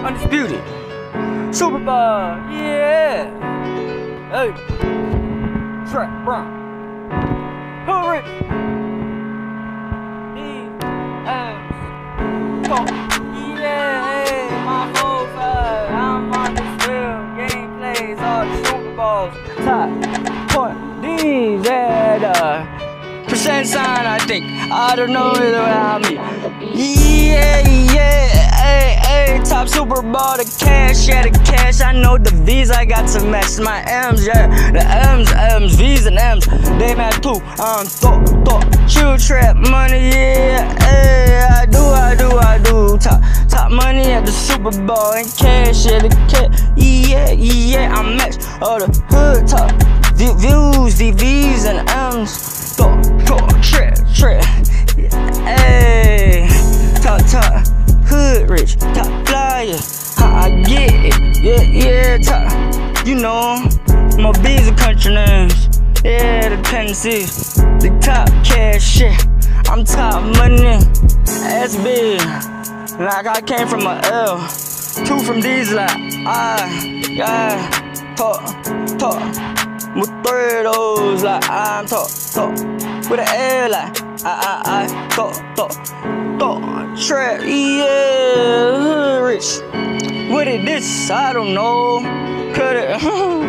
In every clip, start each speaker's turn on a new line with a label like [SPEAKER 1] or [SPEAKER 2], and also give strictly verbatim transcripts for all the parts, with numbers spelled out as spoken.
[SPEAKER 1] undisputed. Super Bowl, yeah. Hey, Trap Brown. Who rich? D M's. Talk. Yeah, hey, my whole five. I'm on this real gameplays, all the Super Bowls. Top point. These at uh percent sign, I think. I don't know either way I mean. Yeah, yeah. Hey, hey, top Super Bowl, the cash, yeah, the cash. I know the V's I got to match my M's, yeah. The M's, M's, V's and M's, they match too. Um, thought, thought, chill trap money, yeah. Hey, I do, I do, I do. Top, top money at the Super Bowl and cash, yeah, the cash. Yeah, yeah, I match all the hood top v views, the V's and M's. Thought, thought, trap, trap. Hey, top, top. Hood rich, top flyer, how I get it, yeah, yeah, top, you know, my B's are country names, yeah, the dependencies, the top cash shit, I'm top money, that's big, like I came from a L, two from D's like, I, yeah, talk, talk, with three of those like, I'm talk, talk, with an L like, I, I, I, talk, talk, talk. Trap, yeah, rich. What it this? I don't know. Cut it.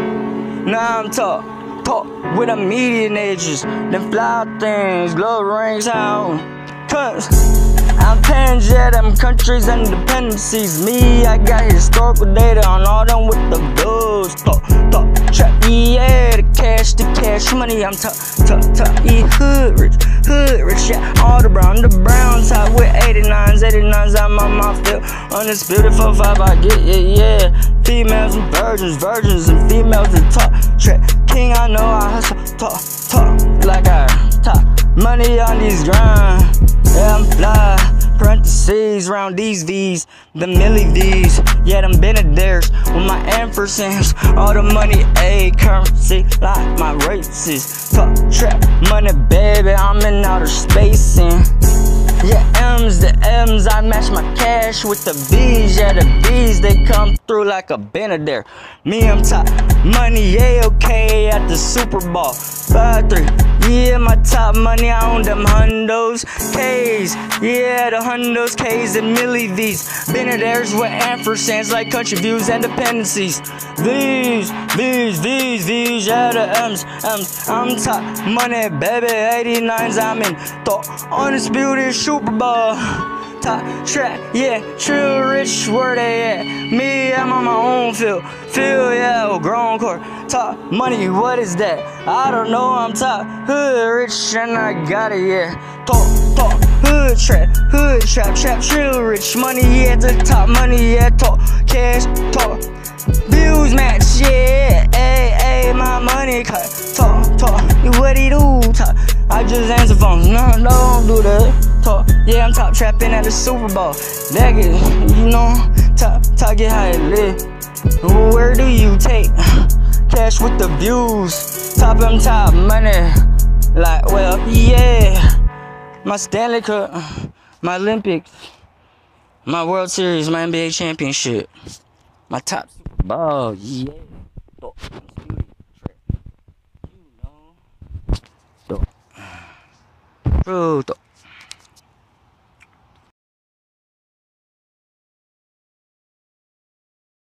[SPEAKER 1] Now I'm talk, talk with the median ages. Them fly things, glove rings out. Cause I'm paying yeah, them countries and dependencies. Me, I got historical data on all them with the bills. Talk, talk, trap, yeah, the cash, the cash money. I'm talk, talk, talk, yeah, hood rich. Hood rich, yeah, all the brown, the brown top with eighty-nines, eighty-nines, I'm on my field. Undisputed four five, I get it, yeah. Females and virgins, virgins and females that talk. Trap king, I know I hustle, talk, talk like I top. Money on these grind, yeah, I'm fly. Parentheses round these V's, the milli V's, yeah, them Benedairs with my ampersands. All the money, a currency, like my races. Talk trap money, baby, I'm in outer space. And yeah, M's, the M's, I match my cash with the B's. Yeah, the B's, they come through like a Benedair. Me, I'm top money, yeah, okay, at the Super Bowl. five three, yeah, my top money, I own them hundos, K's. Yeah, the hundos, K's and milli V's. Benedairs with ampersands like country views and dependencies. V's, V's, V's, V's, yeah, the M's, M's. I'm top money, baby, eighty-nines, I'm in thought undisputed Super Bowl. Top track, yeah, chill rich, where they at? Me, I'm on my own field, field, yeah, grown court. Top money, what is that? I don't know, I'm top hood rich and I got it, yeah. Talk, talk, hood trap, hood trap, trap, chill rich, money, yeah, the top money, yeah, talk, cash, talk, bills match, yeah, ayy, ayy, my money cut, talk, talk, what he do, talk, I just answer phones, no, no, don't do that. Talk, yeah, I'm top trapping at the Super Bowl. That get, you know, top, top get how it live. Where do you take cash with the views? Top them top money. Like, well, yeah. My Stanley Cup, my Olympics, my World Series, my N B A championship, my top Super Bowl, yeah. Talk, you know. Talk. Bro, talk.